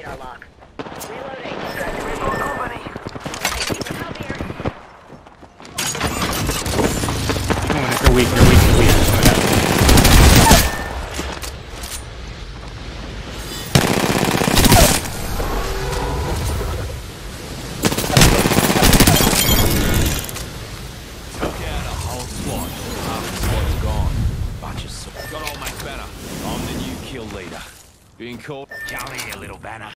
our lock. Reloading. You're weak, you're weak, you're weak. Took out a whole squad. Half the squad's gone. Bunch of got old mate Banner. I'm the new kill leader. Being called. Come here, little Banner.